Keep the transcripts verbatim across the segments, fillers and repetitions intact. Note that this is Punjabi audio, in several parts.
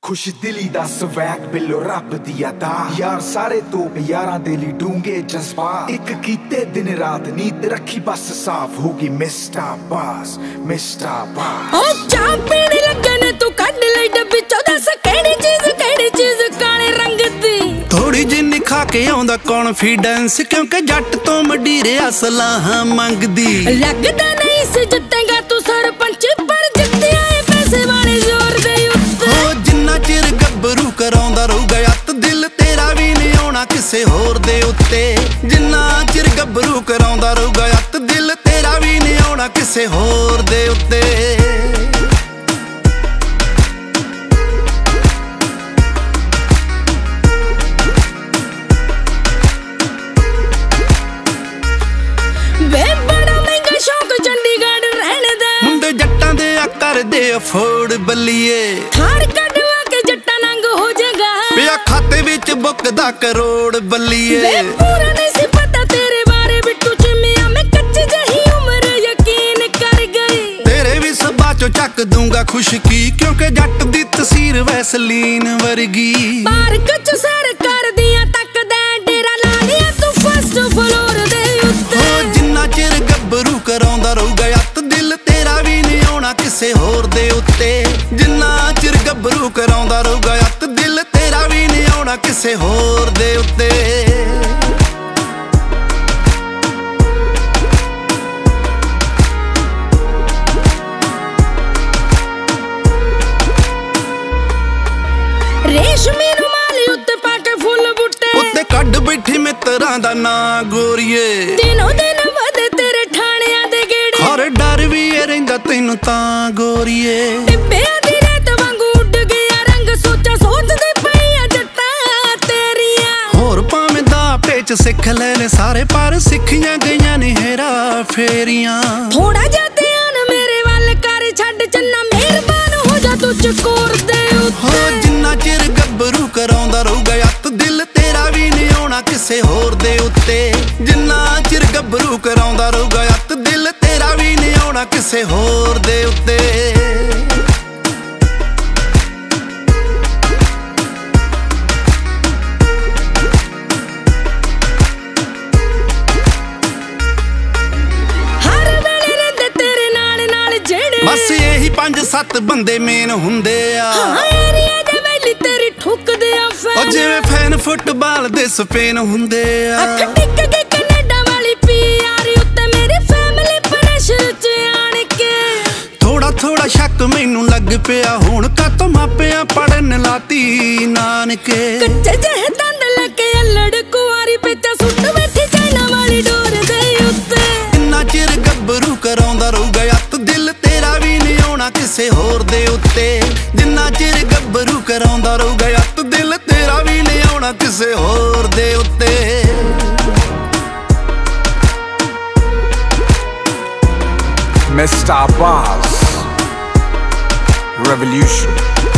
खुश दिली दा स्वैग बिलो रब दी अता यार सारे तोप यारां दे लई डूंगे जज्बात एक कीते दिन रात नींद रखी बस साफ होगी मिस्टर बास मिस्टर बास ओ चाह पीने लगे ने तू कढ ले डब्बी चो दस केड़ी चीज केड़ी चीज काले रंग दी थोड़ी जिन्नी खा के आउंदा कॉन्फिडेंस क्योंकि जट तो मडीरे असलाहां मंगदी लगदा नहीं सी जितेगा तू सरपंच पर जित्ते आए पैसे वाले जोर दे उत्ते ओ जिन्ना चिर गब्बरू कराउंदा रहूगा अत दिल तेरा भी नहीं आउणा किसे होर दे उत्ते जिन्ना चिर गब्बरू कराउंदा रहूगा अत दिल तेरा भी नहीं आउणा किसे होर दे उत्ते दे अफोर्ड बल्लीए थार कढवा के जट्टा नंग हो जाएगा पिया खाते विच बुकदा करोड़ बल्लीए वे पूरा नहीं सी पता तेरे बारे बिट्टू चिमिया मैं कच्ची जही उम्र यकीन कर गई तेरे भी सबा चो चक दूंगा खुशकी क्योंकि जट दी तसीर वैसलीन वर्गी बार कच सर कर दिया तक दे डेरा ला लिया तू फर्स्ट फ्लोर दे उत्ते ओ जिन्ना चिर गब्बरू कराउंदा रहूगा अत दिल तेरा भी नहीं आउणा किसे होर दे उत्ते जिन्ना चिर गब्बरू कराउंदा रहूगा अत दिल तेरा भी नहीं आउणा किसे होर दे उत्ते रेशमी रुमाली उत्ते पाके फुल बूटे उत्ते कड बैठी मित्रां दा ना गोरीए दिनों दिन वधे तेरे ठाणियां दे गेड़े हर डर भी रहिंदा तैनूं तां गोरीए टिब्बियां दी रेत वांगू उड गया रंग सोचा सोचदी पईयां जट्टां तेरियां होर भावें दा पेच सिख लेने सारे पर सिखियां गईयां ने हेरा फेरियां थोड़ा जा ध्यान मेरे वल कर छड्ड चन्ना मेहरबान हो जा तू चकोर दे उत्ते हो जिन्ना चिर गब्बरू कराउंदा रहूगा अत दिल तेरा भी नहीं आउणा किसे होर दे उत्ते जिन्ना चिर गब्बरू कराउंदा रहूगा अत दिल तेरा भी नहीं आउणा किसे होर दे उत्ते हर वेले रहिंदे तेरे नाल नाल जेड़े बस यही पंज सत्त बंदे मेन हुंदे आ हां एरिया दे वेली तेरी ठुकदे आ ओ फैन जिवें फैन फुटबाल दे स्पेन हुंदे आ अख टिक के कनाडा वाली पीआर उत्ते मेरी फैमिली प्रेशर च आण के थोड़ा थोड़ा शक मैनू लग पिया हुण कातों मापिया पढ़न लाती नानके कच्चे जह दंद लगे अल्लड़ कुआरी पेचा सुट बैठी चाइना वाली डोर दे उत्ते इन्ना चिर गब्बरू कराउंदा रहूगा अत दिल तेरा भी नहीं आउणा किसे होर दे उत्ते जिन्ना चिर गब्बरू कराउंदा रहूगा अत दिल तेरा भी नहीं आउणा किसे होर दे उत्ते मिस्टर बास रेवोल्यूशन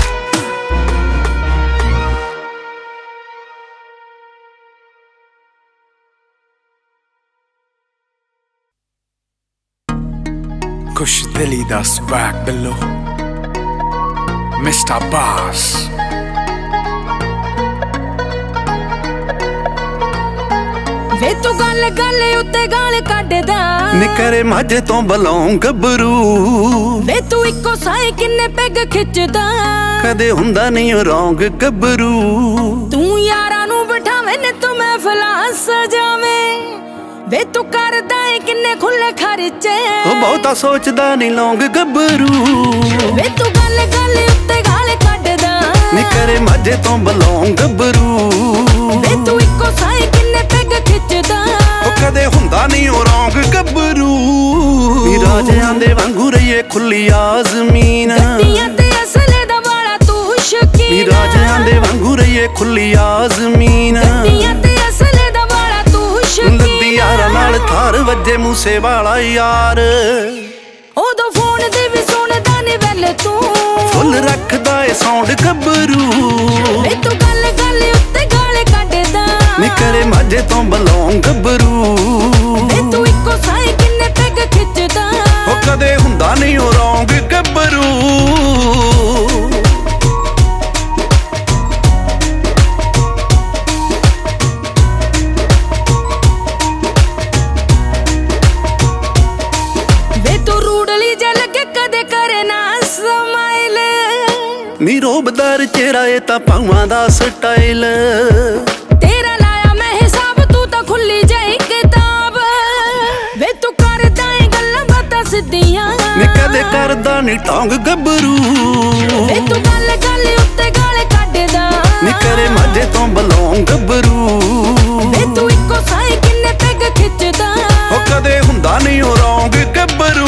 खुश दिली दा स्वैग बिलो मिस्टर बास वे तू गल गल उत्ते गाल कढदा निकरे माझे तो बलाऊं गब्बरू वे तू इको साए किन्ने पैग खिचदा कदे हुंदा नहीं रौंग गब्बरू तू यारां नू बिठावे ने तू महफिल सजावे वे तू करदा है किन्ने खुले खर्चे ओ बहुता सोचदा नहीं लौंग गब्बरू वे तू गल गल उत्ते गाल कढदा निकरे माझे तो बलाऊं गब्बरू वे तू इको साए किन्ने पैग खिचदा ओ कदे हुंदा नहीं ओ रौंग गब्बरू नी राजियां दे वांगू रहिए खुली आज़मीन गड्डियां ते असले दा वाला तू शकीन नी राजियां दे वांगू रहिए खुली आज़मीन गड्डियां ते असले दा वाला तू शकीन लद्दी यारां नाल थार वज्जे मूसे वाला यार ओदो फोन दे भी सुनदा नी वेले तू फुल रखदा ए साउंड गब्बरू वे तू गल गल उत्ते गाल कढदा निकरे माझे तो बलाऊं गब्बरू वे तू इको साए किन्ने पैग खिचदा ओ कदे हुंदा नहीं ओ रौंग गब्बरू ਨੀ ਰੋਬਦਾਰ ਚਿਹਰਾ ਇਹ ਤਾਂ ਪਾਵਾਂ ਦਾ ਸਟਾਈਲ ਤੇਰਾ ਲਾਇਆ ਮੈਂ ਹਿਸਾਬ ਤੂੰ ਤਾਂ ਖੁੱਲੀ ਜਾਈ ਕਿਤਾਬ ਵੇ ਤੂੰ ਕਰਦਾ ਏ ਗੱਲਾਂ ਬਾਤਾਂ ਸਿੱਧੀਆਂ ਨੀ ਕਦੇ ਕਰਦਾ ਨੀ ਟੌਂਗ ਗੱਭਰੂ ਵੇ ਤੂੰ ਗੱਲ ਗੱਲ ਉੱਤੇ ਗਾਲੇ ਕੱਢਦਾ ਨੀ ਕਰੇ ਮਾਝੇ ਤੋਂ ਬਲੌਂਗ ਗੱਭਰੂ ਵੇ ਤੂੰ ਇੱਕੋ ਸਾਈ ਕਿੰਨੇ ਪੈਗ ਖਿੱਚਦਾ ਉਹ ਕਦੇ ਹੁੰਦਾ ਨੀ ਉਹ ਰੌਂਗ ਗੱਭਰੂ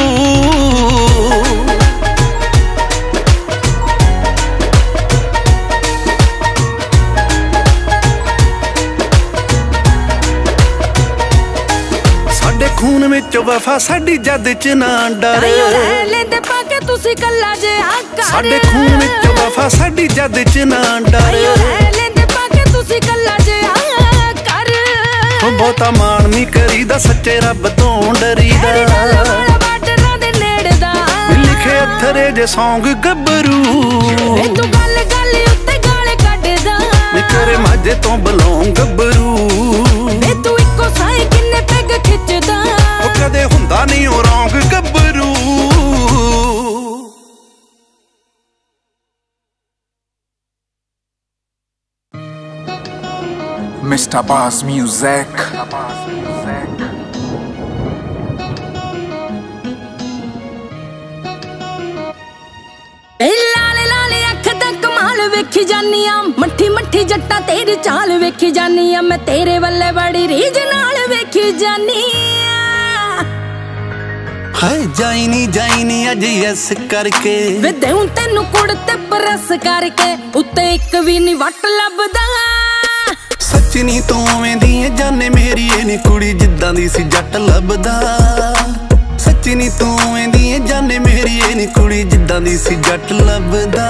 ਖੂਨ ਵਿੱਚ ਵਫਾ ਸਾਡੀ ਜੱਦ ਚ ਨਾ ਡਰ ਰਹਿ ਲੈਂਦੇ ਪਾ ਕੇ ਤੁਸੀਂ ਕੱਲਾ ਜਿਹਾ ਕਰ ਸਾਡੇ ਖੂਨ ਵਿੱਚ ਵਫਾ ਸਾਡੀ ਜੱਦ ਚ ਨਾ ਡਰ ਰਹਿ ਲੈਂਦੇ ਪਾ ਕੇ ਤੁਸੀਂ ਕੱਲਾ ਜਿਹਾ ਕਰ ਉਹ ਬਹੁਤਾ ਮਾਣ ਨਹੀਂ ਕਰੀਦਾ ਸੱਚੇ ਰੱਬ ਤੋਂ ਡਰੀਦਾ ਬਾਰਡਰਾਂ ਦੇ ਨੇੜੇ ਦਾ ਲਿਖੇ ਅੱਥਰੇ ਜੇ ਸੌਂਗ ਗੱਭਰੂ ਵੇ ਤੂੰ ਗੱਲ ਗੱਲ ਉੱਤੇ ਗਾਲੇ ਕੱਢਦਾ ਨੀ ਕਰੇ ਮਾਝੇ ਤੋਂ ਬਲੌਂਗ ਗੱਭਰੂ ਵੇ ਤੂੰ ਇੱਕੋ ਸਾਈ ਕਿੰਨੇ ਪੈਗ ਖਿੱਚਦਾ ਉਹ ਕਦੇ ਹੁੰਦਾ ਨਹੀਂ ਉਹ ਰੌਂਗ ਗੱਭਰੂ ਮਿਸਟਰ ਬਾਸ ਮਿਊਜ਼ਿਕ ਲਾਲੇ ਲਾਲੇ ਅੱਖ ਦਾ ਕਮਾਲ ਵੇਖੀ ਜਾਨੀ ਆ ਮੱਠੀ ਮੱਠੀ ਜੱਟਾਂ ਤੇਰੀ ਚਾਲ ਵੇਖੀ ਜਾਨੀ ਆ ਮੈਂ ਤੇਰੇ ਵੱਲੇ ਬੜੀ ਰੀਝ ਨਾਲ ਵੇਖੀ ਜਾਨੀ ਆ ਹਾਏ ਜਾਈ ਨੀ ਜਾਈ ਨੀ ਅੱਜ ਯੈਸ ਕਰਕੇ ਵੇ ਦੇਉਂ ਤੈਨੂੰ ਕੁੜ ਤੇ ਬਰਸ ਕਰਕੇ ਉੱਤੇ ਇੱਕ ਵੀ ਨੀ ਵੱਟ ਲੱਭਦਾ ਸੱਚ ਨੀ ਤੂੰ ਐਵੇਂ ਦੀ ਜਾਨੇ ਮੇਰੀ ਇਹ ਨੀ ਕੁੜੀ ਜਿੱਦਾਂ ਦੀ ਸੀ ਜੱਟ ਲੱਭਦਾ ਸੱਚ ਨੀ ਤੂੰ ਐਵੇਂ ਦੀ ਜਾਨੇ ਮੇਰੀ ਇਹ ਨੀ ਕੁੜੀ ਜਿੱਦਾਂ ਦੀ ਸੀ ਜੱਟ ਲੱਭਦਾ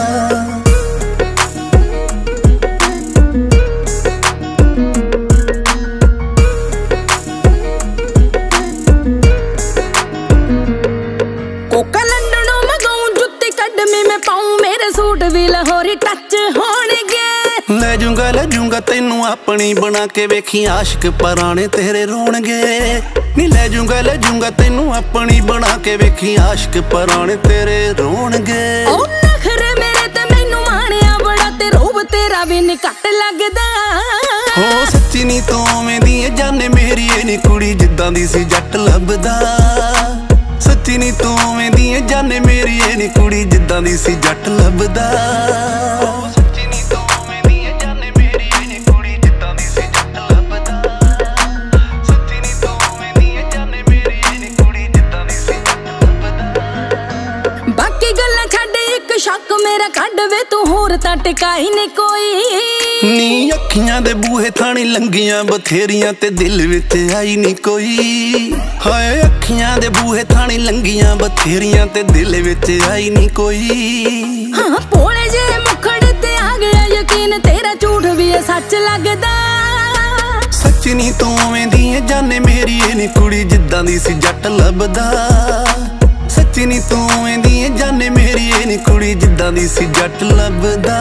ਕੋਕਾ ਲੰਡਨੋਂ ਮਗਾਉਂ ਜੁੱਤੀ ਕੱਢਮੀ ਮੈਂ ਪਾਉਂ ਮੇਰੇ ਸੂਟ ਵੀ ਲਾਹੌਰੀ ਟੱਚ ਹੋਣਗੇ ਲੈ ਜੂੰਗਾ ਲੈ ਜੂੰਗਾ ਤੈਨੂੰ ਆਪਣੀ ਬਣਾ ਕੇ ਵੇਖੀ ਆਸ਼ਕ ਪਰਾਣੇ ਤੇਰੇ ਰੋਣਗੇ ਨੀ ਲੈ ਜੂੰਗਾ ਲੈ ਜੂੰਗਾ ਤੈਨੂੰ ਆਪਣੀ ਬਣਾ ਕੇ ਵੇਖੀ ਆਸ਼ਕ ਪਰਾਣੇ ਤੇਰੇ ਰੋਣਗੇ ਉਹ ਨਖਰੇ ਮੇਰੇ ਤੇ ਮੈਨੂੰ ਮਾਣਿਆ ਬੜਾ ਤੇ ਰੂਪ ਤੇਰਾ ਵੀ ਨੀ ਘੱਟ ਲੱਗਦਾ ਹੋ ਸੱਚੀ ਨੀ ਤੂੰ ਐਵੇਂ ਦੀ ਜਾਨੇ ਮੇਰੀ ਇਹ ਨੀ ਕੁੜੀ ਜਿੱਦਾਂ ਦੀ ਸੀ ਜੱਟ ਲੱਭਦਾ ਸੱਚੀ ਨੀ ਤੂੰ ਐਵੇਂ ਦੀ ਜਾਨੇ ਮੇਰੀ ਇਹ ਨੀ ਕੁੜੀ ਜਿੱਦਾਂ ਦੀ ਸੀ ਜੱਟ ਲੱਭਦਾ ਸੱਚੀ ਨੀ ਤੂੰ ਐਵੇਂ ਦੀ ਜਾਨੇ ਮੇਰੀ ਇਹ ਨੀ ਕੁੜੀ ਜਿੱਦਾਂ ਦੀ ਸੀ ਜੱਟ ਲੱਭਦਾ ਸੱਚੀ ਨੀ ਤੂੰ ਐਵੇਂ ਦੀ ਜਾਨੇ ਮੇਰੀ ਇਹ ਨੀ ਕੁੜੀ ਜਿੱਦਾਂ ਦੀ ਸੀ ਜੱਟ ਲੱਭਦਾ ਬਾਕੀ ਗੱਲਾਂ ਛੱਡ ਇੱਕ ਸ਼ੱਕ ਮੇਰਾ ਕੱਢ ਵੇ ਤੂੰ ਹੋਰ ਤਾਂ ਟਿਕਾਈ ਨੀ ਕੋਈ ਨੀ ਅੱਖੀਆਂ ਦੇ ਬੂਹੇ ਥਾਣੀ ਲੰਗੀਆਂ ਬਥੇਰੀਆਂ ਤੇ ਦਿਲ ਵਿੱਚ ਆਈ ਨੀ ਕੋਈ ਹਾਏ ਅੱਖੀਆਂ ਦੇ ਬੂਹੇ ਥਾਣੀ ਲੰਗੀਆਂ ਬਥੇਰੀਆਂ ਤੇ ਦਿਲ ਵਿੱਚ ਆਈ ਨੀ ਕੋਈ ਹਾਂ ਭੋਲੇ ਜੇ ਮੁਖੜ ਤੇ ਆ ਗਿਆ ਯਕੀਨ ਤੇਰਾ ਝੂਠ ਵੀ ਇਹ ਸੱਚ ਲੱਗਦਾ ਸੱਚ ਨੀ ਤੂੰ ਐਵੇਂ ਦੀ ਜਾਨੇ ਮੇਰੀ ਇਹ ਨੀ ਕੁੜੀ ਜਿੱਦਾਂ ਦੀ ਸੀ ਜੱਟ ਲੱਭਦਾ ਸੱਚ ਨੀ ਤੂੰ ਐਵੇਂ ਦੀ ਜਾਨੇ ਮੇਰੀ ਇਹ ਨੀ ਕੁੜੀ ਜਿੱਦਾਂ ਦੀ ਸੀ ਜੱਟ ਲੱਭਦਾ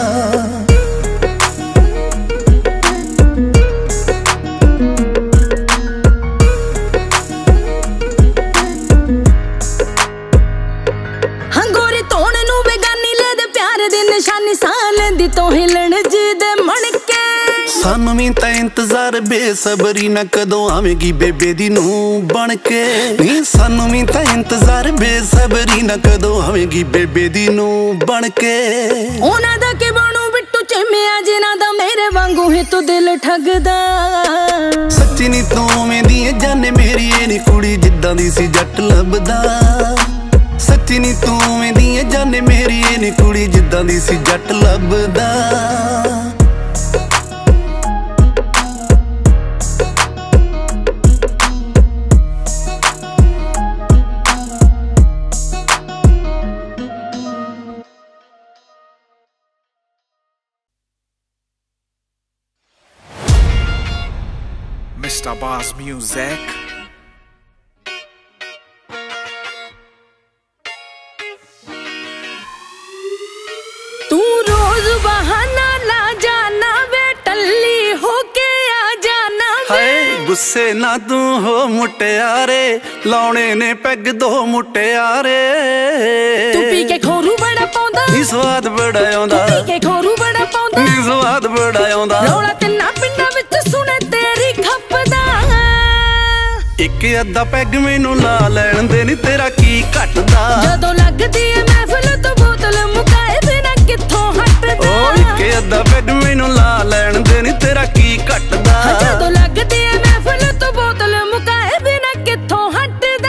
ਨਿਸ਼ਾਨੀ ਸਾਹ ਲੈਂਦੀ ਤੋਂ ਹਿਲਣ ਜੀ ਦੇ ਮਣਕੇ ਸਾਨੂੰ ਵੀ ਤਾਂ ਇੰਤਜ਼ਾਰ ਬੇਸਬਰੀ ਨਾ ਕਦੋਂ ਆਵੇਂਗੀ ਬੇਬੇ ਦੀ ਨੂੰ ਬਣ ਕੇ ਨੀ ਸਾਨੂੰ ਵੀ ਤਾਂ ਇੰਤਜ਼ਾਰ ਬੇਸਬਰੀ ਨਾ ਕਦੋਂ ਆਵੇਂਗੀ ਬੇਬੇ ਦੀ ਨੂੰ ਬਣ ਕੇ ਉਹਨਾਂ ਦਾ ਕੀ ਬਣੂ ਬਿੱਟੂ ਚਿਮਿਆ ਜਿਨ੍ਹਾਂ ਦਾ ਮੇਰੇ ਵਾਂਗੂ ਹੀ ਤੂੰ ਦਿਲ ਠੱਗਦਾ ਸੱਚੀ ਨੀ ਤੂੰ ਐਵੇਂ ਦੀ ਜਾਨੇ ਮੇਰੀ ਇਹ ਨੀ ਕੁੜੀ ਜਿੱਦਾਂ ਦੀ ਸੀ ਜੱਟ ਲੱਭਦਾ ਸੱਚੀ ਨੀ ਤੂੰ ਐਵੇਂ ਦੀ ਜਾਨੇ ਮੇਰੀ ਇਹ ਨੀ ਕੁੜੀ ਜਿੱਦਾਂ ਦੀ ਸੀ ਜੱਟ ਲੱਭਦਾ ਮਿਸਟਰ ਬਾਸ ਮਿਊਜ਼ਿਕ ਤੂੰ ਰੋਜ਼ ਬਹਾਨਾ ਲਾ ਜਾਨਾ ਵੇ ਟੱਲੀ ਹੋ ਕੇ ਆ ਜਾਨਾ ਹਾਏ ਗੁੱਸੇ ਨਾ ਤੂੰ ਹੋ ਮੁਟਿਆਰੇ ਲਾਉਣੇ ਨੇ ਪੈਗ ਦੋ ਮੁਟਿਆਰੇ ਤੂੰ ਪੀ ਕੇ ਖੋਰੂ ਬੜਾ ਪਾਉਂਦਾ ਨੀ ਸਵਾਦ ਬੜਾ ਆਉਂਦਾ ਕੇ ਖੋਰੂ ਬੜਾ ਪਾਉਂਦਾ ਨੀ ਸਵਾਦ ਬੜਾ ਆਉਂਦਾ ਰੌਲਾ ਤਿੰਨਾਂ ਪਿੰਡਾਂ ਵਿੱਚ ਸੁਣੇ ਤੇਰੀ ਖੱਪਦਾ ਇੱਕ ਅੱਧਾ ਪੈਗ ਮੈਨੂੰ ਲਾ ਲੈਣ ਦੇ ਨੀ ਤੇਰਾ ਕੀ ਘਟਦਾ ਜਦੋਂ ਲੱਗਦੀ ਏ ਮਹਿਫਿਲ ਤੋਂ ਬੋਤਲ ਮੁਕਾਏ ਬਿਨਾ ਕਿੱਥੋਂ ਹਟਦਾ ਓ ਇੱਕ ਅੱਧਾ ਪੈਗ ਮੈਨੂੰ ਲਾ ਲੈਣ ਦੇ ਨੀ ਤੇਰਾ ਕੀ ਘਟਦਾ ਜਦੋਂ ਲੱਗਦੀ ਏ ਮਹਿਫਿਲ ਤੋਂ ਬੋਤਲ ਮੁਕਾਏ ਬਿਨਾ ਕਿੱਥੋਂ ਹਟਦਾ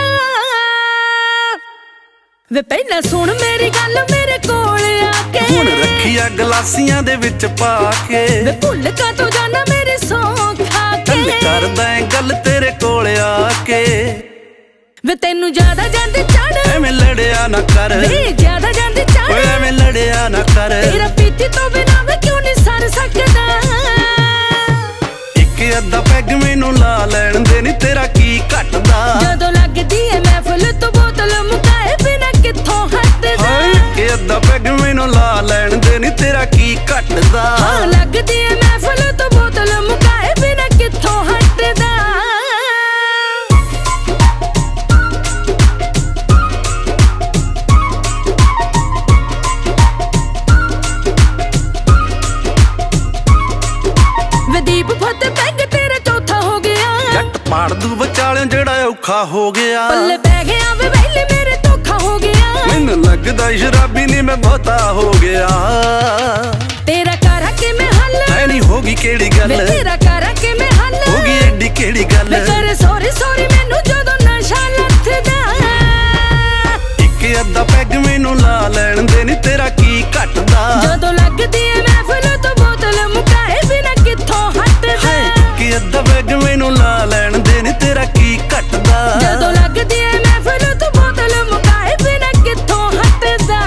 ਵੇ ਪਹਿਲਾਂ ਸੁਣ ਮੇਰੀ ਗੱਲ ਮੇਰੇ ਕੋਲ ਆ ਕੇ ਹੁਣ ਰੱਖੀਆਂ ਗਲਾਸੀਆਂ ਦੇ ਵਿੱਚ ਪਾ ਕੇ ਵੇ ਭੁੱਲ ਕਾ ਤੂੰ ਜਾਣਾ ਮੇਰੀ ਸੌਂ ਖਾ ਕੇ ਕਰਦਾ ਏ ਗੱਲ ਤੇਰੇ ਕੋਲ ਆ ਕੇ ਵੇ ਤੈਨੂੰ ਜ਼ਿਆਦਾ ਜਾਂਦੀ ਚੜ ਐਵੇਂ ਲੜਿਆ ਨਾ ਕਰ ਵੇ ਜ਼ਿਆਦਾ ਜਾਂਦੀ ਚੜ ਓਏ ਐਵੇਂ ਲੜਿਆ ਨਾ ਕਰ ਤੇਰਾ ਪੀਤੀ ਤੋਂ ਬਿਨਾ ਮੈਂ ਕਿਉਂ ਨਹੀਂ ਸਰ ਸਕਦਾ ਇੱਕ ਅੱਧਾ ਪੈਗ ਮੈਨੂੰ ਲਾ ਲੈਣ ਦੇ ਨੀ ਤੇਰਾ ਕੀ ਘਟਦਾ ਜਦੋਂ ਲੱਗਦੀ ਏ ਮਹਿਫਿਲ ਤੋਂ ਬੋਤਲ ਮੁਕਾਏ ਬਿਨਾ ਕਿੱਥੋਂ ਹਟਦਾ ਇੱਕ ਅੱਧਾ ਪੈਗ ਮੈਨੂੰ ਲਾ ਲੈਣ ਦੇ ਨੀ ਤੇਰਾ ਕੀ ਘਟਦਾ ਹਾਂ ਲੱਗਦੀ ਏ ਮਹਿਫਿਲ ਤੋਂ ਬੋਤਲ ਮੁਕਾਏ ਬਿਨਾ ਕਿੱਥੋਂ ਹਟਦਾ ਵਦੀਪ ਫਤ ਪੈਗ ਤੇਰਾ ਚੌਥਾ ਹੋ ਗਿਆ ਜੱਟ ਪਾੜ ਦੂ ਵਿਚਾਲਿਓ ਜਿਹੜਾ ਔਖਾ ਹੋ ਗਿਆ ਪੱਲੇ ਪੈ ਗਿਆ ਵੇ ਵੈਲੇ ਮੇਰੇ ਧੋਖਾ ਹੋ ਗਿਆ ਮੈਨੂੰ ਲੱਗਦਾ ਸ਼ਰਾਬੀ ਨਹੀਂ ਮੈਂ ਬਹੁਤਾ ਹੋ ਗਿਆ ਤੇਰਾ ਕਰਾਂ ਕਿਵੇਂ ਹੱਲ ਐ ਨਹੀਂ ਹੋਗੀ ਕਿਹੜੀ ਗੱਲ ਵੇ ਤੇਰਾ ਕਰਾਂ ਕਿਵੇਂ ਹੱਲ ਹੋਗੀ ਐਡੀ ਕਿਹੜੀ ਗੱਲ ਵੇ ਕਰ ਸੌਰੀ ਸੌਰੀ ਮੈਨੂੰ ਜਦੋਂ ਨਸ਼ਾ ਲੱਥਦਾ ਇੱਕ ਅੱਧਾ ਪੈਗ ਮੈਨੂੰ ਲਾ ਲੈਣ ਦੇ ਨੀ ਤੇਰਾ ਕੀ ਘਟਦਾ ਜਦੋਂ ਲੱਗਦੀ ਏ ਮਹਿਫਿਲ ਤੋਂ ਬੋਤਲ ਮੁਕਾਏ ਬਿਨਾ ਕਿੱਥੋਂ ਹਟਦਾ ਇੱਕ ਅੱਧਾ ਪੈਗ ਮੈਨੂੰ ਲਾ ਲੈਣ ਦੇ ਨੀ ਤੇਰਾ ਕੀ ਘਟਦਾ ਜਦੋਂ ਲੱਗਦੀ ਏ ਮਹਿਫਿਲ ਤੋਂ ਬੋਤਲ ਮੁਕਾਏ ਬਿਨਾ ਕਿੱਥੋਂ ਹਟਦਾ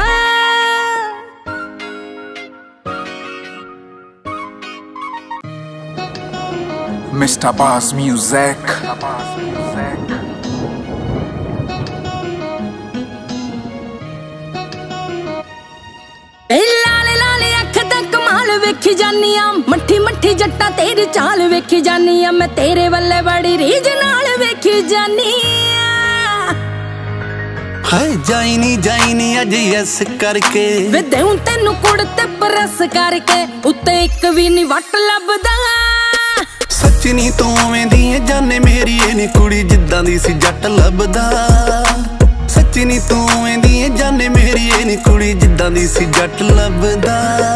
ਮਿਸਟਰ ਬਾਸ ਮਿਊਜ਼ਿਕ ਲਾਲੇ ਲਾਲੇ ਅੱਖ ਦਾ ਕਮਾਲ ਵੇਖੀ ਜਾਨੀ ਆ ਮੱਠੀ ਮੱਠੀ ਜੱਟਾਂ ਤੇਰੀ ਚਾਲ ਵੇਖੀ ਜਾਨੀ ਆ ਮੈਂ ਤੇਰੇ ਵੱਲੇ ਬੜੀ ਰੀਝ ਨਾਲ ਵੇਖੀ ਜਾਨੀ ਆ ਹਾਏ ਜਾਈ ਨੀ ਜਾਈ ਨੀ ਅੱਜ ਯੈਸ ਕਰਕੇ ਵੇ ਦੇਉਂ ਤੈਨੂੰ ਕੁੜ ਤੇ ਪ੍ਰੈਸ ਕਰਕੇ ਉੱਤੇ ਇੱਕ ਵੀ ਨੀ ਵੱਟ ਲੱਭਦਾ ਸੱਚ ਨੀ ਤੂੰ ਐਵੇਂ ਦੀ ਏ ਜਾਨੇ ਮੇਰੀ ਏ ਨੀ ਕੁੜੀ ਜਿੱਦਾਂ ਦੀ ਸੀ ਜੱਟ ਲੱਭਦਾ ਸੱਚ ਨੀ ਤੂੰ ਐਵੇਂ ਦੀ ਏ ਜਾਨੇ ਮੇਰੀ ਏ ਨੀ ਕੁੜੀ ਜਿੱਦਾਂ ਦੀ ਸੀ ਜੱਟ ਲੱਭਦਾ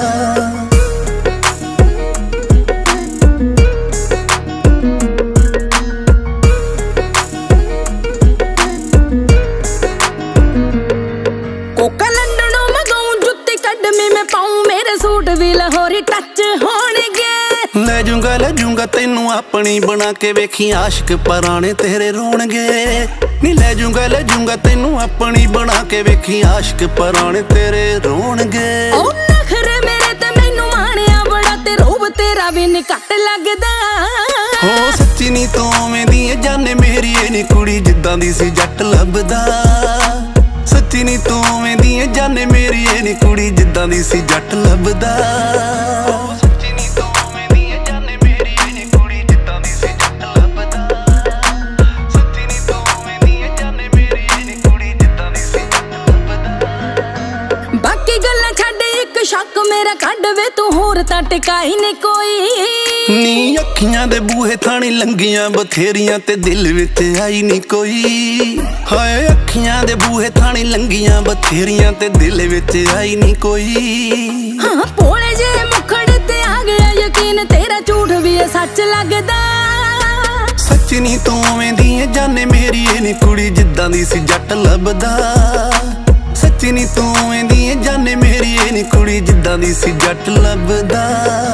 ਕੋਕਾ ਲੰਡਨੋਂ ਮਗਾਉਂ ਜੁੱਤੀ ਕੱਢਵੀਂ ਮੈਂ ਪਾਉਂ ਮੇਰੇ ਸੂਟ ਵੀ ਲਾਹੌਰੀ ਟੱਚ ਹੋਣਗੇ ਲੈ ਜੂੰਗਾ ਲੈ ਜੂੰਗਾ ਤੈਨੂੰ ਆਪਣੀ ਬਣਾ ਕੇ ਵੇਖੀ ਆਸ਼ਕ ਪਰਾਣੇ ਤੇਰੇ ਰੋਣਗੇ ਨੀ ਲੈ ਜੂੰਗਾ ਲੈ ਜੂੰਗਾ ਤੈਨੂੰ ਆਪਣੀ ਬਣਾ ਕੇ ਵੇਖੀ ਆਸ਼ਕ ਪਰਾਣੇ ਤੇਰੇ ਰੋਣਗੇ ਉਹ ਨਖਰੇ ਮੇਰੇ ਤੇ ਮੈਨੂੰ ਮਾਣਿਆ ਬੜਾ ਤੇ ਰੂਪ ਤੇਰਾ ਵੀ ਨੀ ਘੱਟ ਲੱਗਦਾ ਹੋ ਸੱਚੀ ਨੀ ਤੂੰ ਐਵੇਂ ਦੀ ਏ ਜਾਨੇ ਮੇਰੀ ਏ ਨੀ ਕੁੜੀ ਜਿੱਦਾਂ ਦੀ ਸੀ ਜੱਟ ਲੱਭਦਾ ਸੱਚੀ ਨੀ ਤੂੰ ਐਵੇਂ ਦੀ ਏ ਜਾਨੇ ਮੇਰੀ ਏ ਨੀ ਕੁੜੀ ਜਿੱਦਾਂ ਦੀ ਸੀ ਜੱਟ ਲੱਭਦਾ ਸੱਚੀ ਨੀ ਤੂੰ ਐਵੇਂ ਦੀ ਏ ਜਾਨੇ ਮੇਰੀ ਏ ਨੀ ਕੁੜੀ ਜਿੱਦਾਂ ਦੀ ਸੀ ਜੱਟ ਲੱਭਦਾ ਸੱਚੀ ਨੀ ਤੂੰ ਐਵੇਂ ਦੀ ਏ ਜਾਨੇ ਮੇਰੀ ਏ ਨੀ ਕੁੜੀ ਜਿੱਦਾਂ ਦੀ ਸੀ ਜੱਟ ਲੱਭਦਾ ਬਾਕੀ ਗੱਲਾਂ ਛੱਡ ਇੱਕ ਸ਼ੱਕ ਮੇਰਾ ਕੱਢ ਵੇ ਤੂੰ ਹੋਰ ਤਾਂ ਟਿਕਾਈ ਨੀ ਕੋਈ ਨੀ ਅੱਖੀਆਂ ਦੇ ਬੂਹੇ ਥਾਣੀ ਲੰਗੀਆਂ ਬਥੇਰੀਆਂ ਤੇ ਦਿਲ ਵਿੱਚ ਆਈ ਨੀ ਕੋਈ ਹਾਏ ਅੱਖੀਆਂ ਦੇ ਬੂਹੇ ਥਾਣੀ ਲੰਗੀਆਂ ਬਥੇਰੀਆਂ ਤੇ ਦਿਲ ਵਿੱਚ ਆਈ ਨੀ ਕੋਈ ਹਾਂ ਭੋਲੇ ਜੇ ਮੁਖੜ ਤੇ ਆ ਗਿਆ ਯਕੀਨ ਤੇਰਾ ਝੂਠ ਵੀ ਇਹ ਸੱਚ ਲੱਗਦਾ ਸੱਚ ਨੀ ਤੂੰ ਐਵੇਂ ਦੀ ਏ ਜਾਨੇ ਮੇਰੀ ਏ ਨੀ ਕੁੜੀ ਜਿੱਦਾਂ ਦੀ ਸੀ ਜੱਟ ਲੱਭਦਾ ਸੱਚ ਨੀ ਤੂੰ ਐਵੇਂ ਦੀ ਏ ਜਾਨੇ ਮੇਰੀ ਏ ਨੀ ਕੁੜੀ ਜਿੱਦਾਂ ਦੀ ਸੀ ਜੱਟ ਲੱਭਦਾ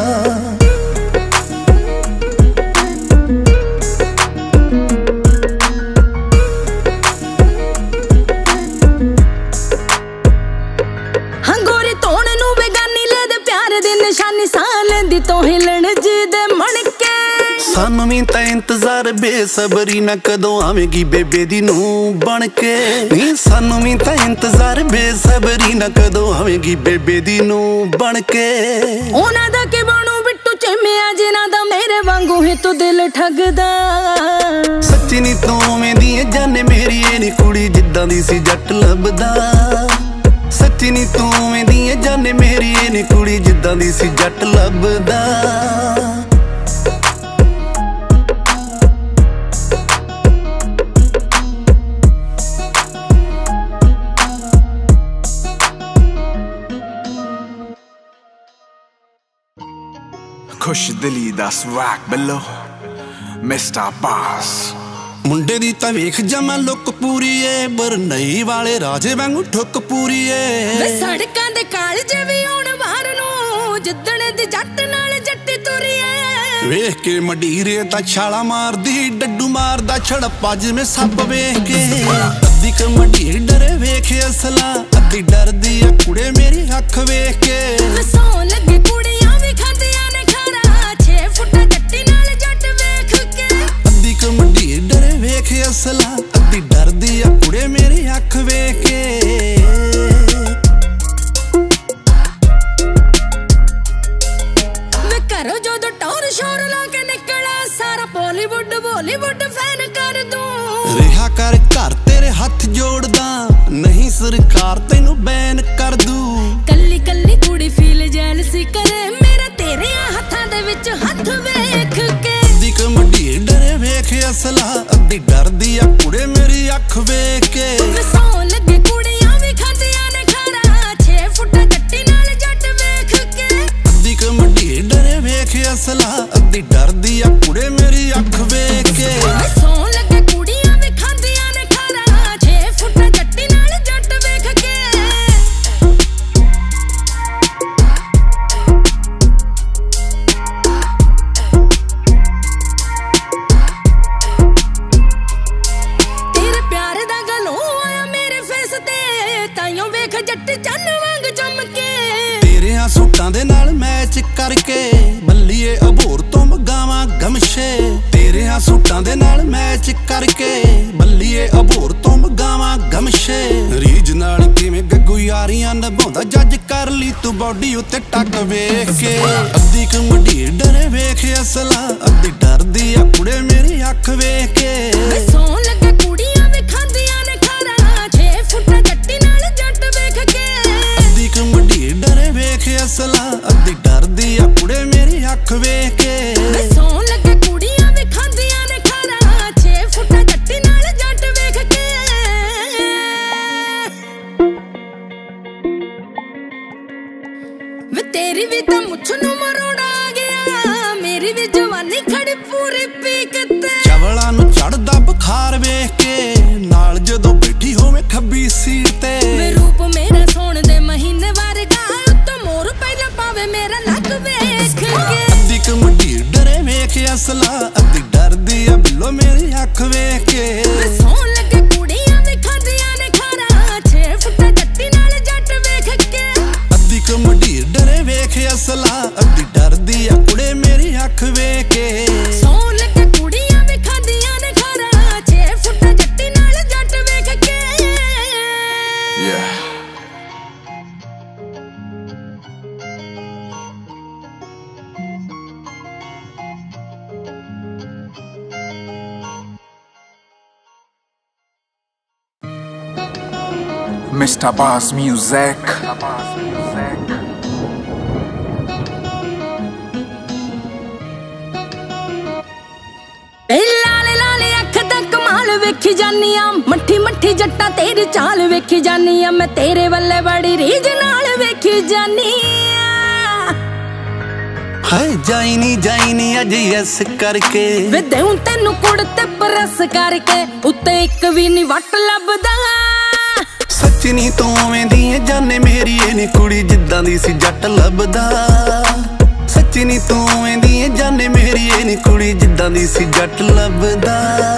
ਨਿਸ਼ਾਨੀ ਸਾਹ ਲੈਂਦੀ ਤੋਂ ਹਿਲਣ ਜੀ ਦੇ ਮਣਕੇ ਸਾਨੂੰ ਵੀ ਤਾਂ ਇੰਤਜ਼ਾਰ ਬੇਸਬਰੀ ਨਾ ਕਦੋਂ ਆਵੇਗੀ ਬੇਬੇ ਦੀ ਨੂੰ ਬਣ ਕੇ ਨੀ ਸਾਨੂੰ ਵੀ ਤਾਂ ਇੰਤਜ਼ਾਰ ਬੇਸਬਰੀ ਨਾ ਕਦੋਂ ਆਵੇਗੀ ਬੇਬੇ ਦੀ ਨੂੰ ਬਣ ਕੇ ਉਹਨਾਂ ਦਾ ਕੀ ਬਣੂ ਬਿੱਟੂ ਚੇਮਿਆ ਜਿਨ੍ਹਾਂ ਦਾ ਮੇਰੇ ਵਾਂਗੂ ਹੀ ਤੂੰ ਦਿਲ ਠੱਗਦਾ ਸੱਚੀ ਨੀ ਤੂੰ ਐਵੇਂ ਦੀ ਏ ਜਾਨੇ ਮੇਰੀ ਏ ਨੀ ਕੁੜੀ ਜਿੱਦਾਂ ਦੀ ਸੀ ਜੱਟ ਲੱਭਦਾ सच्ची नी तू वेंदी ऐ जाने मेरी ए नी कुड़ी जिद्दां दी सी जट लभदा खुश दिली दा स्वैग बिलो मिस्टर बास मुंडे दी तां वेख जमा लुक पूरी ए बरनई वाले राजे वांगू ठुक पूरी ए वे सड़कां दे कालजे वी आउण वार नूं जिद्दण दी जट नाल जट्टी तुरी ए वेख के मडीरे तां छाला मारदी डड्डू मारदा छड़प्पा जिवें सप वेख के अद्धी क मडीर डरे वेख असला अद्धी डरदी आ कुड़े मेरी अख वेख के सौ लगे कुड़ियां वी खांदियां ने खारा छे फुट जट्टी नाल जट वेख के अद्धी क मडीर डरे वेख असला अद्धी डरदी आ कुड़े मेरी अख वेख के वे करो जदों टौर शोर ला के निकला सारा बॉलीवुड बॉलीवुड फैन कर दूं रिहा कर घर तेरे हथ जोड़दा नहीं सरकार तैनू बैन कर दू कल्ली कल्ली कुड़ी फील जैलसी करे मेरा तेरे हत्थां दे विच हथ वेख के अद्धी क मडीर डरे वेख असला अद्धी डरदी आ कुड़े मेरी अख वेख के सौ लगे कुड़ियां वी खांदियां ने खारा छे फुट जट्टी नाल जट वेख के अद्धी क मडीर डरे वेख असला अद्धी डरदी आ कुड़े मेरी अख वेख के सौ लगे कुड़ियां वी खांदियां ने खारा छे फुट जट्टी नाल जट वेख के तेरे प्यार दा गलो आया मेरे फेस ते ताइयों वेख जट चन्न वांग चमके तेरे आ सूटां दे नाल मैच करके बल्लीए अबोर तो मगावां गमशे तेरे आ सूटां दे नाल मैच करके बल्लीए अबोर तो मगावां गमशे रीज नाल किवें गग्गू यारियां निभाउंदा जज कर ली तू बॉडी उत्ते टक वेख के अद्धी क मडीर डरे वेख असला अद्धी डरदी आ कुड़े मेरी अख वेख के सौ लगे कुड़ियां वी खांदियां ने खारा छे फुट जट्टी नाल जट वेख के अद्धी क मडीर डरे वेख असला अद्धी डरदी आ कुड़े मेरी अख वेख के सौ लगे कुड़ियां वी खांदियां ने खारा छे फुट जट्टी नाल जट वेख के वे तेरी भी तां मुछ नूं मरोड़ा आ गया मेरी भी जवानी खड़ी पूरी पीक ते चवला नूं चढ़दा बुखार वेख के नाल जदों बैठी होवे खब्बी सीट ते वे रूप मेरा सोण दे महीने वर्गा उत्तों मोर पहला पावे मेरा लक वेख के अद्धी क मडीर डरे वेख असला अद्धी डरदी आ बिल्लो मेरी अख वेख के सौ लगे कुड़ियां वी खांदियां ने खारा छे फुट जट्टी नाल जट वेख के अद्धी क मडीर डरे वेख असला अद्धी डरदी आ कुड़े मेरी अख वेख के सौ लगे कुड़ियां वी खांदियां ने खारा छे फुट जट्टी नाल जट वेख के yeah Mister Bass Music लाले लाले अख दा कमाल वेखी जानी आ मट्ठी मट्ठी जट्टा तेरी चाल वेखी जानी आ मैं तेरे वल्ले बड़ी रीज नाल वेखी जानी आ हाय जाई नी जाई नी अज यस करके वे देऊं तेनू कुड़ ते परस करके उत्ते एक भी नी वट लभदा सच्ची नी तू वेंदी ऐ जाने मेरी ए नी कुड़ी जिद्दां दी सी जट लभदा सच्ची नी तू वेंदी ऐ जाने मेरी ए नी कुड़ी जिद्दां दी सी जट लभदा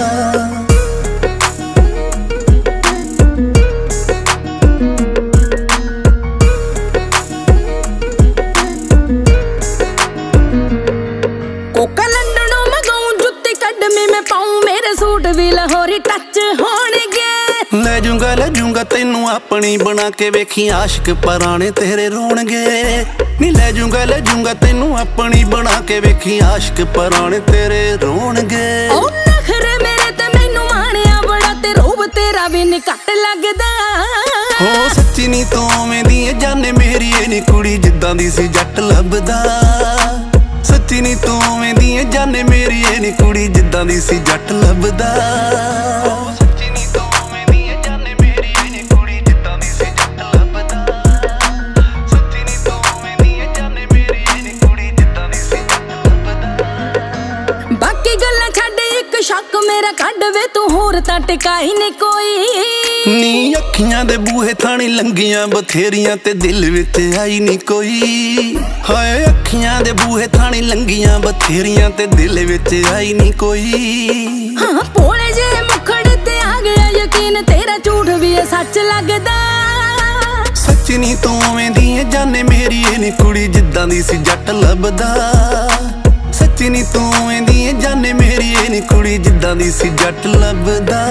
कोका लंडनों मंगाऊं जुत्ती कदमी में पाऊं मेरे सूट भी लाहौरी टच होणगे ले जूंगा ले जूंगा तेनू अपनी बना के वेखी आशिक पराने तेरे रोणगे नी ले जूंगा ले जूंगा तेनू अपनी बना के वेखी आशिक पराने तेरे रोणगे ओ नखरे मेरे ते मैनू माणिया बड़ा ते रूप तेरा भी नी घट लगदा हो सच्ची ਸੱਚੀ ਨੀ ਤੂੰ ਉਵੇਂ ਦੀ ਏ ਜਾਨੇ ਮੇਰੀ ਏ ਨੀ ਕੁੜੀ ਜਿੱਦਾਂ ਦੀ ਸੀ ਜੱਟ ਲੱਭਦਾ ਸੱਚੀ ਨੀ ਤੂੰ ਉਵੇਂ ਦੀ ਏ ਜਾਨੇ ਮੇਰੀ ਏ ਨੀ ਕੁੜੀ ਜਿੱਦਾਂ ਦੀ ਸੀ ਜੱਟ ਲੱਭਦਾ ਸੱਚੀ ਨੀ ਤੂੰ ਉਵੇਂ ਦੀ ਏ ਜਾਨੇ ਮੇਰੀ ਏ ਨੀ ਕੁੜੀ ਜਿੱਦਾਂ ਦੀ ਸੀ ਜੱਟ ਲੱਭਦਾ ਸੱਚੀ ਨੀ ਤੂੰ ਉਵੇਂ ਦੀ ਏ ਜਾਨੇ ਮੇਰੀ ਏ ਨੀ ਕੁੜੀ ਜਿੱਦਾਂ ਦੀ ਸੀ ਜੱਟ ਲੱਭਦਾ ਬਾਕੀ ਗੱਲਾਂ ਛੱਡ ਇੱਕ ਸ਼ੱਕ ਮੇਰਾ ਕੱਢ ਵੇ ਤੂੰ ਹੋਰ ਤਾਂ ਟਿਕਾਈ ਨੀ ਕੋਈ ਨੀ ਅੱਖੀਆਂ ਦੇ ਬੂਹੇ ਥਾਣੀ ਲੰਗੀਆਂ ਬਥੇਰੀਆਂ ਤੇ ਦਿਲ ਵਿੱਚ ਆਈ ਨੀ ਕੋਈ ਹਾਏ ਅੱਖੀਆਂ ਦੇ ਬੂਹੇ ਥਾਣੀ ਲੰਗੀਆਂ ਬਥੇਰੀਆਂ ਤੇ ਦਿਲ ਵਿੱਚ ਆਈ ਨੀ ਕੋਈ ਹਾਂ ਭੋਲੇ ਜੇ ਮੁਖੜ ਤੇ ਆ ਗਿਆ ਯਕੀਨ ਤੇਰਾ ਝੂਠ ਵੀ ਸੱਚ ਲੱਗਦਾ ਸੱਚੀ ਨੀ ਤੂੰ ਉਵੇਂ ਦੀ ਏ ਜਾਨੇ ਮੇਰੀ ਏ ਨੀ ਕੁੜੀ ਜਿੱਦਾਂ ਦੀ ਸੀ ਜੱਟ ਲੱਭਦਾ ਸੱਚੀ ਨੀ ਤੂੰ ਉਵੇਂ ਦੀ ਏ ਜਾਨੇ ਮੇਰੀ ਏ ਨੀ ਕੁੜੀ ਜਿੱਦਾਂ ਦੀ ਸੀ ਜੱਟ ਲੱਭਦਾ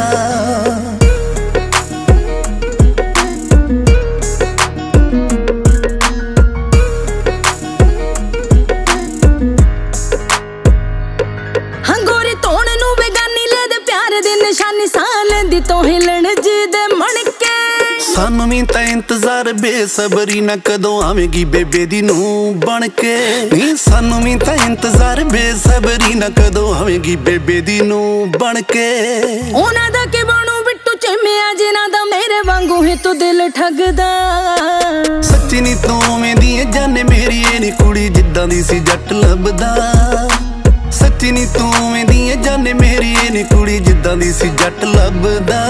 ਨਿਸ਼ਾਨੀ ਸਾਹ ਲੈਂਦੀ ਤੋਂ ਹਿਲਣ ਜੀ ਦੇ ਮਣਕੇ ਸਾਨੂੰ ਵੀ ਤਾਂ ਇੰਤਜ਼ਾਰ ਬੇਸਬਰੀ ਨਾ ਕਦੋਂ ਆਵੇਂਗੀ ਬੇਬੇ ਦੀ ਨੂੰ ਬਣ ਕੇ ਨੀ ਸਾਨੂੰ ਵੀ ਤਾਂ ਇੰਤਜ਼ਾਰ ਬੇਸਬਰੀ ਨਾ ਕਦੋਂ ਆਵੇਂਗੀ ਬੇਬੇ ਦੀ ਨੂੰ ਬਣ ਕੇ ਉਹਨਾਂ ਦਾ ਕਿ ਬਣੂ ਬਿੱਟੂ ਚੇਮਿਆ ਜਿਨ੍ਹਾਂ ਦਾ ਮੇਰੇ ਵਾਂਗੂ ਹੀ ਤੂੰ ਦਿਲ ਠੱਗਦਾ ਸੱਚੀ ਨੀ ਤੂੰ ਉਵੇਂ ਦੀ ਏ ਜਾਨੇ ਮੇਰੀ ਏ ਨੀ ਕੁੜੀ ਜਿੱਦਾਂ ਦੀ ਸੀ ਜੱਟ ਲੱਭਦਾ ਸੱਚੀ ਨੀ ਤੂੰ ਉਵੇਂ ਦੀ ਏ ਜਾਨੇ ਮੇਰੀ ਏ ਨੀ ਕੁੜੀ ਜਿੱਦਾਂ ਦੀ ਸੀ ਜੱਟ ਲੱਭਦਾ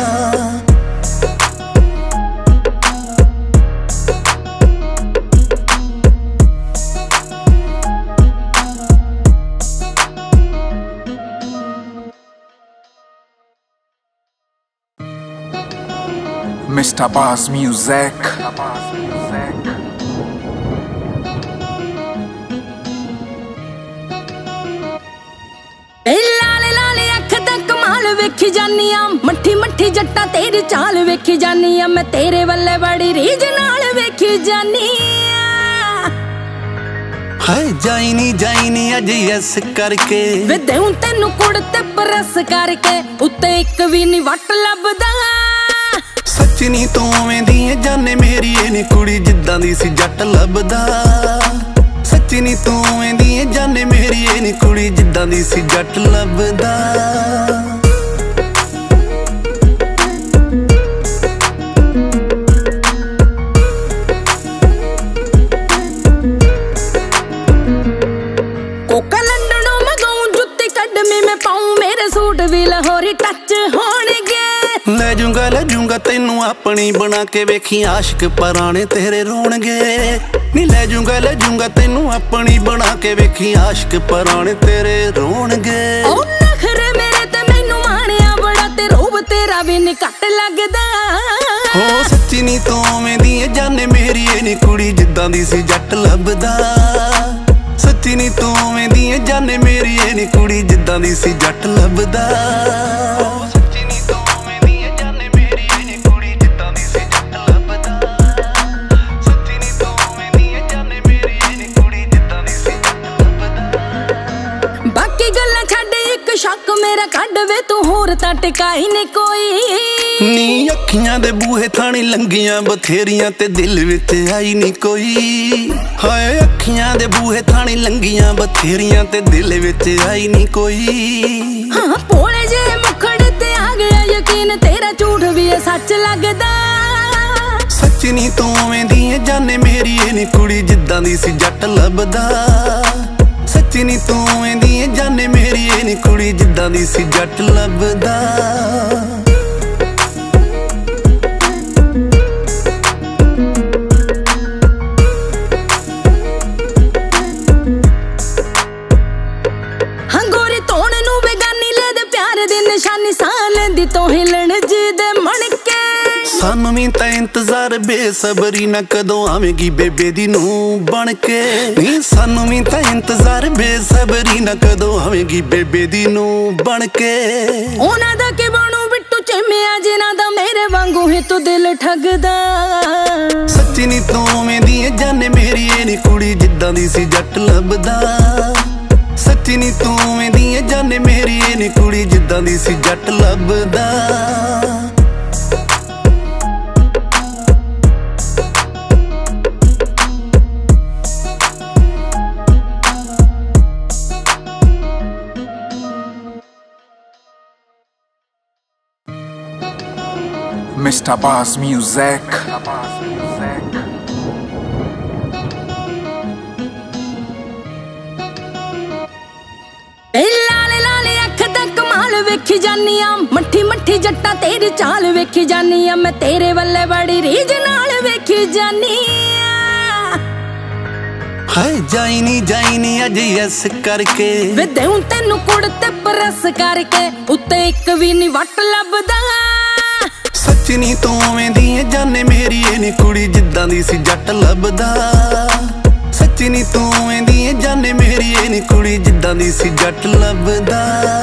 Mister Bass Music. ਲਾਲੇ ਲਾਲੇ ਅੱਖ ਦਾ ਕਮਾਲ ਵੇਖੀ ਜਾਨੀ ਆ ਮੱਠੀ ਮੱਠੀ ਜੱਟਾਂ ਤੇਰੀ ਚਾਲ ਵੇਖੀ ਜਾਨੀ ਆ ਮੈਂ ਤੇਰੇ ਵੱਲੇ ਬੜੀ ਰੀਝ ਨਾਲ ਵੇਖੀ ਜਾਨੀ ਆ ਹਾਏ ਜਾਈ ਨੀ ਜਾਈ ਨੀ ਅੱਜ ਯਸ ਕਰਕੇ ਵੇ ਦੇਉਂ ਤੈਨੂੰ ਕੁੜ ਤੇ ਪ੍ਰੈਸ ਕਰਕੇ ਉੱਤੇ ਇੱਕ ਵੀ ਨੀ ਵੱਟ ਲੱਭਦਾ ਸੱਚੀ ਨੀ ਤੂੰ ਉਵੇਂ ਦੀ ਏ ਜਾਨੇ ਮੇਰੀ ਏ ਨੀ ਕੁੜੀ ਜਿੱਦਾਂ ਦੀ ਸੀ ਜੱਟ ਲੱਭਦਾ ਸੱਚੀ ਨੀ ਤੂੰ ਉਵੇਂ ਦੀ ਏ ਜਾਨੇ ਮੇਰੀ ਏ ਨੀ ਕੁੜੀ ਜਿੱਦਾਂ ਦੀ ਸੀ ਜੱਟ ਲੱਭਦਾ ਕੋਕਾ ਲੰਡਨੋਂ ਮਗਾਉਂ ਜੁੱਤੀ ਕੱਢ ਮੀ ਮੈਂ ਪਾਉਂ ਮੇਰੇ ਸੂਟ ਵੀ ਲਾਹੌਰੀ ਟੱਚ ਹੋਣਗੇ ਲੈ ਜੂੰਗਾ ਲੈ ਜੂੰਗਾ ਤੈਨੂੰ ਆਪਣੀ ਬਣਾ ਕੇ ਵੇਖੀ ਆਸ਼ਕ ਪਰਾਣੇ ਤੇਰੇ ਰੋਣਗੇ ਨੀ ਲੈ ਜੂੰਗਾ ਲੈ ਜੂੰਗਾ ਤੈਨੂੰ ਆਪਣੀ ਬਣਾ ਕੇ ਵੇਖੀ ਆਸ਼ਕ ਪਰਾਣੇ ਤੇਰੇ ਰੋਣਗੇ ਉਹ ਨਖਰੇ ਮੇਰੇ ਤੇ ਮੈਨੂੰ ਮਾਣਿਆ ਬੜਾ ਤੇ ਰੂਪ ਤੇਰਾ ਵੀ ਨੀ ਘੱਟ ਲੱਗਦਾ ਹੋ ਸੱਚੀ ਨੀ ਤੂੰ ਉਵੇਂ ਦੀ ਏ ਜਾਨੇ ਮੇਰੀ ਏ ਨੀ ਕੁੜੀ ਜਿੱਦਾਂ ਦੀ ਸੀ ਜੱਟ ਲੱਭਦਾ ਸੱਚੀ ਨੀ ਤੂੰ ਉਵੇਂ ਦੀ ਏ ਜਾਨੇ ਮੇਰੀ ਏ ਨੀ ਕੁੜੀ ਜਿੱਦਾਂ ਦੀ ਸੀ ਜੱਟ ਲੱਭਦਾ ਸ਼ੱਕ ਮੇਰਾ ਕੱਢ ਵੇ ਤੂੰ ਹੋਰ ਤਾਂ ਟਿਕਾਈ ਨੀ ਕੋਈ ਨੀ ਅੱਖੀਆਂ ਦੇ ਬੂਹੇ ਥਾਣੀ ਲੰਗੀਆਂ ਬਥੇਰੀਆਂ ਤੇ ਦਿਲ ਵਿੱਚ ਆਈ ਨੀ ਕੋਈ ਹਾਏ ਅੱਖੀਆਂ ਦੇ ਬੂਹੇ ਥਾਣੀ ਲੰਗੀਆਂ ਬਥੇਰੀਆਂ ਤੇ ਦਿਲ ਵਿੱਚ ਆਈ ਨੀ ਕੋਈ ਹਾਂ ਭੋਲੇ ਜੇ ਮੁਖੜ ਤੇ ਆ ਗਿਆ ਯਕੀਨ ਤੇਰਾ ਝੂਠ ਵੀ ਸੱਚ ਲੱਗਦਾ ਸੱਚੀ ਨੀ ਤੂੰ ਉਵੇਂ ਦੀ ਏ ਜਾਨੇ ਮੇਰੀ ਏ ਨੀ ਕੁੜੀ ਜਿੱਦਾਂ ਦੀ ਸੀ ਜੱਟ ਲੱਭਦਾ ਸੱਚੀ ਨੀ ਤੂੰ ਉਵੇਂ ਦੀ ਏ ਜਾਨੇ ਮੇਰੀ ਏ ਨੀ ਕੁੜੀ ਜਿੱਦਾਂ ਦੀ ਸੀ ਜੱਟ ਲੱਭਦਾ ਹੰਗੋਰੀ ਧੋਣ ਨੂੰ ਬੇਗਾਨੀ ਲੈ ਦੇ ਪਿਆਰ ਦੀ ਨਿਸ਼ਾਨੀ ਸਾਹ ਲੈਂਦੀ ਤੋਂ ਹਿਲਣ ਜੀ ਦੇ ਮਣਕੇ ਸਾਨੂੰ ਵੀ ਤਾਂ ਇੰਤਜ਼ਾਰ ਬੇਸਬਰੀ ਨਾ ਕਦੋਂ ਆਵੇਂਗੀ ਬੇਬੇ ਦੀ ਨੂੰ ਬਣ ਕੇ ਨੀ ਸਾਨੂੰ ਵੀ ਤਾਂ ਇੰਤਜ਼ਾਰ ਬੇਸਬਰੀ ਨਾ ਕਦੋਂ ਆਵੇਂਗੀ ਬੇਬੇ ਦੀ ਨੂੰ ਬਣ ਕੇ ਉਹਨਾਂ ਦਾ ਕਿ ਬਣੂ ਬਿੱਟੂ ਚੇਮਿਆ ਜਿਨ੍ਹਾਂ ਦਾ ਮੇਰੇ ਵਾਂਗੂ ਹੀ ਤੂੰ ਦਿਲ ਠੱਗਦਾ ਸੱਚੀ ਨੀ ਤੂੰ ਉਵੇਂ ਦੀ ਏ ਜਾਨੇ ਮੇਰੀ ਏ ਨੀ ਕੁੜੀ ਜਿੱਦਾਂ ਦੀ ਸੀ ਜੱਟ ਲੱਭਦਾ ਸੱਚੀ ਨੀ ਤੂੰ ਉਵੇਂ ਦੀ ਏ ਜਾਨੇ ਮੇਰੀ ਏ ਨੀ ਕੁੜੀ ਜਿੱਦਾਂ ਦੀ ਸੀ ਜੱਟ ਲੱਭਦਾ Mister Bass Music. ਲਾਲੇ ਲਾਲੇ ਅੱਖ ਦਾ ਕਮਾਲ ਵੇਖੀ ਜਾਨੀ ਆ, ਮੱਠੀ ਮੱਠੀ ਜੱਟਾਂ ਤੇਰੀ ਚਾਲ ਵੇਖੀ ਜਾਨੀ ਆ, ਮੈਂ ਤੇਰੇ ਵੱਲੇ ਬੜੀ ਰੀਝ ਨਾਲ ਵੇਖੀ ਜਾਨੀ ਆ। ਹਾਏ ਜਾਈ ਨੀ ਜਾਈ ਨੀ ਅੱਜ ਯਸ ਕਰਕੇ ਵੇ ਦੇਉਂ ਤੈਨੂੰ ਕੁੜ ਤੇ ਪ੍ਰੈਸ ਕਰਕੇ, ਉੱਤੇ ਇੱਕ ਵੀ ਨੀ ਵੱਟ ਲੱਭਦਾ। ਸੱਚ ਨੀ ਤੂੰ ਐਵੇਂ ਦੀ ਜਾਨੇ ਮੇਰੀ ਇਹ ਨੀ ਕੁੜੀ ਜਿੱਦਾਂ ਦੀ ਸੀ ਜੱਟ ਲੱਭਦਾ। ਸੱਚ ਨੀ ਤੂੰ ਐਵੇਂ ਦੀ ਜਾਨੇ ਮੇਰੀ ਇਹ ਨੀ ਕੁੜੀ ਜਿੱਦਾਂ ਦੀ ਸੀ ਜੱਟ ਲੱਭਦਾ।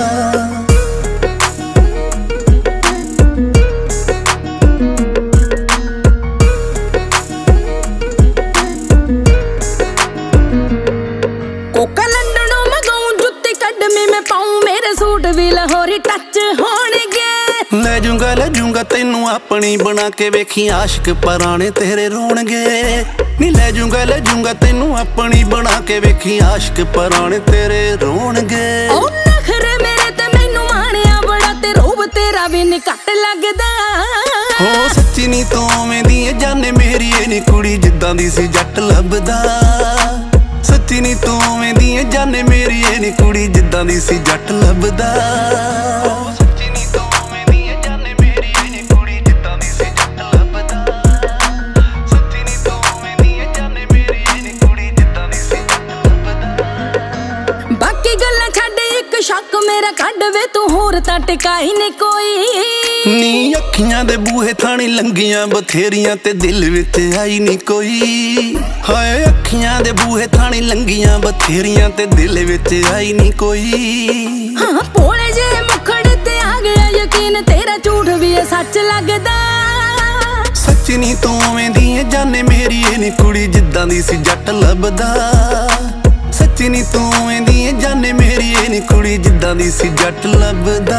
ਕੋਕਾ ਲੰਡਨੋਂ ਮਗਾਉਂ ਜੁੱਤੀ ਕੱਢਵੀਂ ਮੈਂ ਪਾਉਂ, ਮੇਰੇ ਸੂਟ ਵੀ ਲਾਹੌਰੀ ਟੱਚ ਹੋਣਗੇ। ਲੈ ਜੂੰਗਾ ਲੈ ਜੂੰਗਾ ਤੈਨੂੰ ਆਪਣੀ ਬਣਾ ਕੇ ਵੇਖੀ, ਆਸ਼ਕ ਪਰਾਣੇ ਤੇਰੇ ਰੋਣਗੇ। ਨੀ ਲੈ ਜੂੰਗਾ ਲੈ ਜੂੰਗਾ ਤੈਨੂੰ ਆਪਣੀ ਬਣਾ ਕੇ ਵੇਖੀ, ਆਸ਼ਕ ਪਰਾਣੇ ਤੇਰੇ ਰੋਣਗੇ। ਉਹ ਨਖਰੇ ਮੇਰੇ ਤੇ ਮੈਨੂੰ ਮਾਣਿਆ ਬੜਾ, ਤੇ ਰੂਪ ਤੇਰਾ ਵੀ ਨੀ ਘੱਟ ਲੱਗਦਾ। ਹੋ ਸੱਚੀ ਨੀ ਤੂੰ ਐਵੇਂ ਦੀ ਜਾਨੇ ਮੇਰੀ ਇਹ ਨੀ ਕੁੜੀ ਜਿੱਦਾਂ ਦੀ ਸੀ ਜੱਟ ਲੱਭਦਾ। ਸੱਚੀ ਨੀ ਤੂੰ ਐਵੇਂ ਦੀ ਜਾਨੇ ਮੇਰੀ ਇਹ ਨੀ ਕੁੜੀ ਜਿੱਦਾਂ ਦੀ ਸੀ ਜੱਟ ਲੱਭਦਾ। ਸੱਚੀ ਨੀ ਤੂੰ ਐਵੇਂ ਦੀ ਜਾਨੇ ਮੇਰੀ ਇਹ ਨੀ ਕੁੜੀ ਜਿੱਦਾਂ ਦੀ ਸੀ ਜੱਟ ਲੱਭਦਾ। ਸੱਚੀ ਨੀ ਤੂੰ ਐਵੇਂ ਦੀ ਜਾਨੇ ਮੇਰੀ ਇਹ ਨੀ ਕੁੜੀ ਜਿੱਦਾਂ ਦੀ ਸੀ ਜੱਟ ਲੱਭਦਾ। ਬਾਕੀ ਗੱਲਾਂ ਛੱਡ ਇੱਕ ਸ਼ੱਕ ਮੇਰਾ ਕੱਢ ਵੇ ਤੂੰ, ਹੋਰ ਤਾਂ ਟਿਕਾਈ ਨੀ ਕੋਈ। ਨੀ ਅੱਖੀਆਂ ਦੇ ਬੂਹੇ ਥਾਣੀ ਲੰਗੀਆਂ ਬਥੇਰੀਆਂ, ਤੇ ਦਿਲ ਵਿੱਚ ਆਈ ਨੀ ਕੋਈ। ਹਾਏ ਅੱਖੀਆਂ ਦੇ ਬੂਹੇ ਥਾਣੀ ਲੰਗੀਆਂ ਬਥੇਰੀਆਂ, ਤੇ ਦਿਲ ਵਿੱਚ ਆਈ ਨੀ ਕੋਈ। ਹਾਂ ਭੋਲੇ ਜੇ ਮੁਖੜ ਤੇ ਆ ਗਿਆ ਯਕੀਨ, ਤੇਰਾ ਝੂਠ ਵੀ ਇਹ ਸੱਚ ਲੱਗਦਾ। ਸੱਚ ਨੀ ਤੂੰ ਐਵੇਂ ਦੀ ਜਾਨੇ ਮੇਰੀ ਇਹ ਨੀ ਕੁੜੀ ਜਿੱਦਾਂ ਦੀ ਸੀ ਜੱਟ ਲੱਭਦਾ। ਸੱਚ ਨੀ ਤੂੰ ਐਵੇਂ ਦੀ ਜਾਨੇ ਮੇਰੀ ਇਹ ਨੀ ਕੁੜੀ ਜਿੱਦਾਂ ਦੀ ਸੀ ਜੱਟ ਲੱਭਦਾ।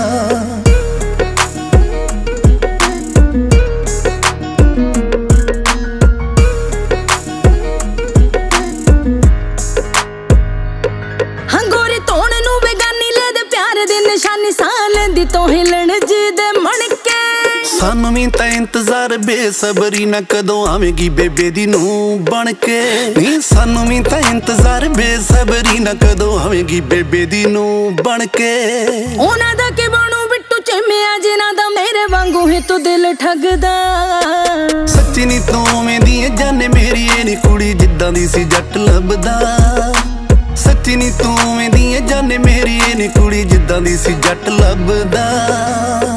ਨਿਸ਼ਾਨੀ ਸਾਹ ਲੈਂਦੀ ਤੋਂ ਹਿਲਣ ਜੀ ਦੇ ਮਣਕੇ। ਸਾਨੂੰ ਵੀ ਤਾਂ ਇੰਤਜ਼ਾਰ ਬੇਸਬਰੀ ਨਾ ਕਦੋਂ ਆਵੇਂਗੀ ਬੇਬੇ ਦੀ ਨੂੰ ਬਣ ਕੇ। ਨੀ ਸਾਨੂੰ ਵੀ ਤਾਂ ਇੰਤਜ਼ਾਰ ਬੇਸਬਰੀ ਨਾ ਕਦੋਂ ਆਵੇਂਗੀ ਬੇਬੇ ਦੀ ਨੂੰ ਬਣ ਕੇ। ਉਹਨਾਂ ਦਾ ਕੀ ਬਣੂ ਬਿੱਟੂ ਚਿਮਿਆ ਜਿਨ੍ਹਾਂ ਦਾ ਮੇਰੇ ਵਾਂਗੂ ਹੀ ਤੂੰ ਦਿਲ ਠੱਗਦਾ। ਸੱਚੀ ਨੀ ਤੂੰ ਐਵੇਂ ਦੀ ਜਾਨੇ ਮੇਰੀ ਇਹ ਨੀ ਕੁੜੀ ਜਿੱਦਾਂ ਦੀ ਸੀ ਜੱਟ ਲੱਭਦਾ। ਸੱਚੀ ਨੀ ਤੂੰ ਐਵੇਂ ਦੀ ਜਾਨੇ ਮੇਰੀ ਇਹ ਨੀ ਕੁੜੀ ਜਿੱਦਾਂ ਦੀ ਸੀ ਜੱਟ ਲੱਭਦਾ।